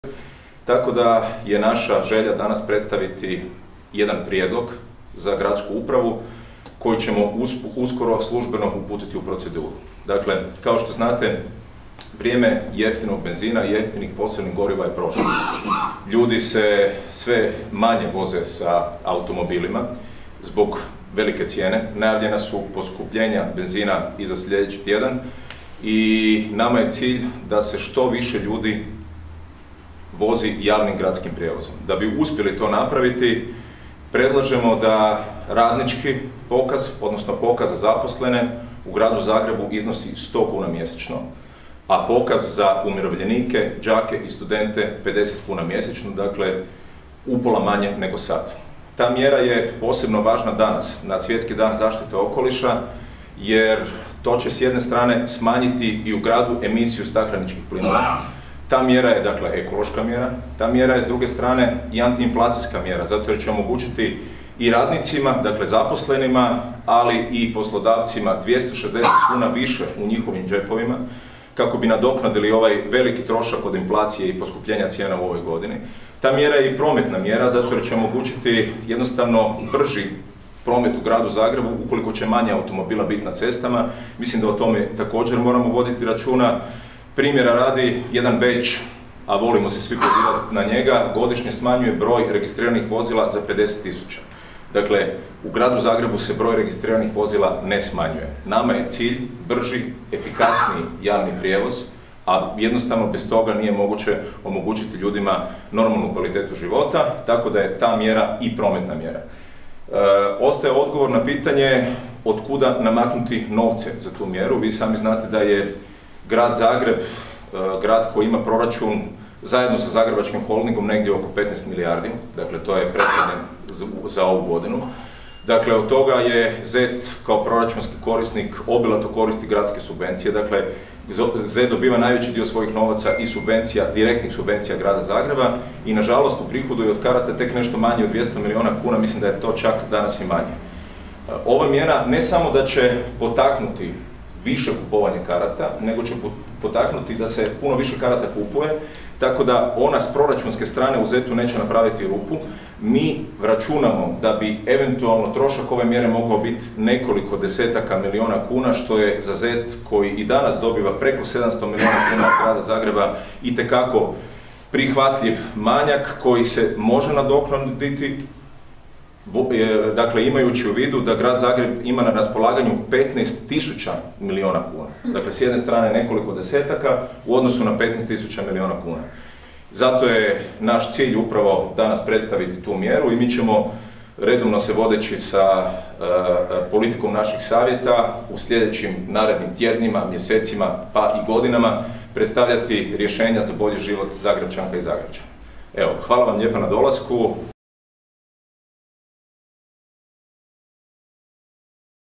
Tako da je naša želja danas predstaviti jedan prijedlog za gradsku upravu koji ćemo uskoro službeno uputiti u proceduru. Dakle, kao što znate, vrijeme jeftinog benzina i jeftinih fosilnih goriva je prošlo. Ljudi se sve manje voze sa automobilima zbog velike cijene. Najavljena su poskupljenja benzina i za sljedeći tjedan i nama je cilj da se što više ljudi vozi javnim gradskim prijevozom. Da bi uspjeli to napraviti, predlažemo da radnički pokaz, odnosno pokaz za zaposlene u gradu Zagrebu iznosi 100 kuna mjesečno, a pokaz za umirovljenike, đake i studente 50 kuna mjesečno, dakle upola manje nego sad. Ta mjera je posebno važna danas, na Svjetski dan zaštite okoliša, jer to će s jedne strane smanjiti i u gradu emisiju stakleničkih plinova. Ta mjera je dakle ekološka mjera, ta mjera je s druge strane i antiinflacijska mjera, zato jer će omogućiti i radnicima, dakle zaposlenima, ali i poslodavcima 260 kuna više u njihovim džepovima, kako bi nadoknadili ovaj veliki trošak od inflacije i poskupljenja cijena u ovoj godini. Ta mjera je i prometna mjera, zato jer će omogućiti jednostavno brži promet u gradu Zagrebu, ukoliko će manje automobila biti na cestama. Mislim da o tome također moramo voditi računa. Primjera radi, jedan Beč, a volimo se svi pozivati na njega, godišnje smanjuje broj registriranih vozila za 50.000. Dakle, u gradu Zagrebu se broj registriranih vozila ne smanjuje. Nama je cilj brži, efikasniji javni prijevoz, a jednostavno bez toga nije moguće omogućiti ljudima normalnu kvalitetu života, tako da je ta mjera i prometna mjera. Ostaje odgovor na pitanje od kuda namaknuti novce za tu mjeru. Vi sami znate da je grad Zagreb, grad koji ima proračun zajedno sa Zagrebačkim holdingom negdje oko 15 milijardi, dakle to je predstavljen za ovu godinu. Dakle, od toga je ZET kao proračunski korisnik obilato koristi gradske subvencije, dakle ZET dobiva najveći dio svojih novaca i subvencija, direktnih subvencija grada Zagreba i nažalost u prihodu je od karata tek nešto manje od 200 milijuna kuna, mislim da je to čak danas i manje. Ova mjera ne samo da će potaknuti više kupovanje karata, nego će potaknuti da se puno više karata kupuje, tako da ona s proračunske strane u ZET-u neće napraviti rupu. Mi računamo da bi eventualno trošak ove mjere mogao biti nekoliko desetaka milijuna kuna, što je za ZET, koji i danas dobiva preko 700 milijuna kuna od grada Zagreba, itekako prihvatljiv manjak koji se može nadoknaditi, dakle imajući u vidu da grad Zagreb ima na raspolaganju 15.000 milijuna kuna. Dakle, s jedne strane nekoliko desetaka u odnosu na 15.000 milijuna kuna. Zato je naš cilj upravo danas predstaviti tu mjeru i mi ćemo redovno se vodeći sa politikom naših savjeta u sljedećim narednim tjednima, mjesecima pa i godinama predstavljati rješenja za bolji život Zagrepčanka i Zagrepčana. Evo, hvala vam lijepa na dolasku.